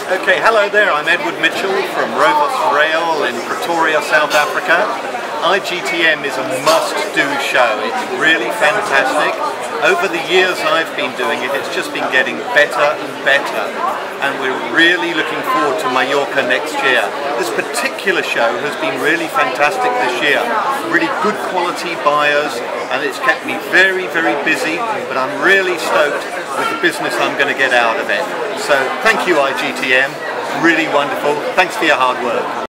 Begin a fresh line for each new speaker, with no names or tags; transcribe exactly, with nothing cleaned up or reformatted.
Okay, hello there, I'm Edward Mitchell from Rovos Rail in Pretoria, South Africa. I G T M is a must-do show. It's really fantastic. Over the years I've been doing it, it's just been getting better and better. And we're really looking forward to Mallorca next year. This particular show has been really fantastic this year. Really good quality buyers, and it's kept me very, very busy, but I'm really stoked with the business I'm going to get out of it. So thank you I G T M, really wonderful. Thanks for your hard work.